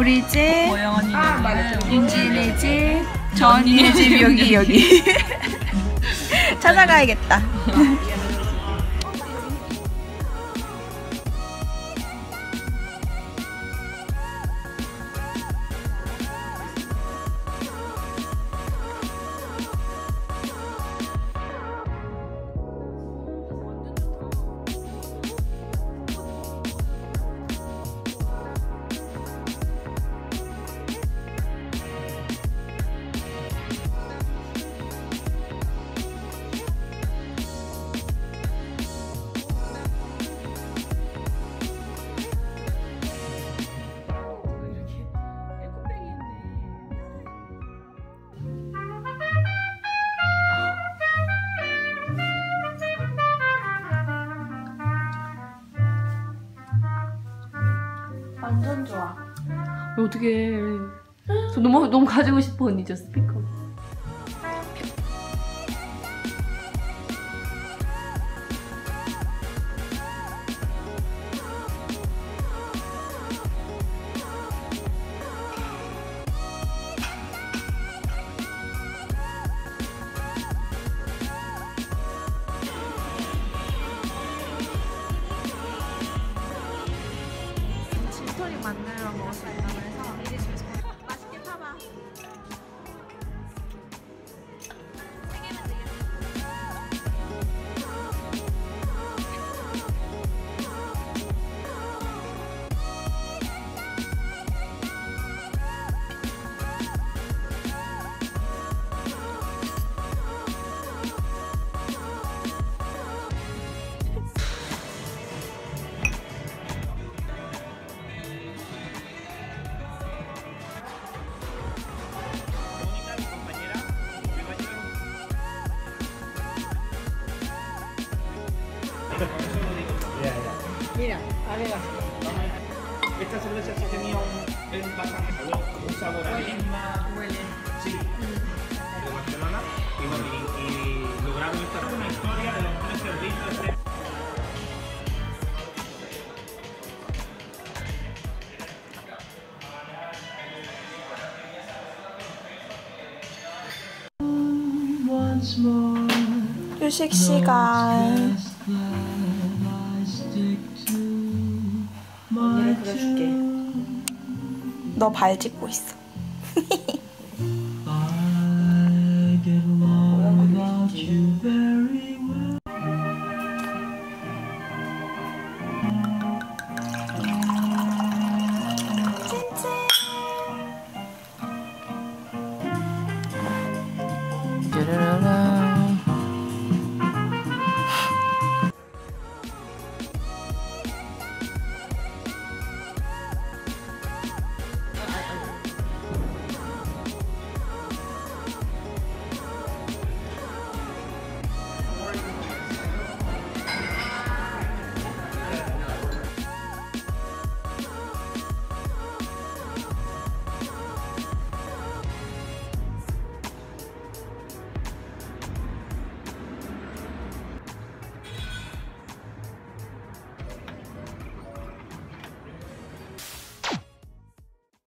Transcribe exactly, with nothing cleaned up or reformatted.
우리 집, 모영 언니 여기는 윤지네 집, 저 언니네 집 여기 여기. 찾아가야겠다. 완전 좋아. 어떻게? 저 너무 너무 가지고 싶어 언니 저 스피커. 스토리 만들러 먹었다 이러고 해서 이제 집에서 맛있게 타봐. 세 개면 되겠다. Mira, adelante. Esta cerveza sí tenía un, un bastante sabor, un sabor a lima. huele. Sí, de Barcelona. Y bueno, y, y lograron esta una historia de los tres cerditos. De... 휴식 시간. 언니를 그려줄게. 너 발 짚고 있어. 짜라라라.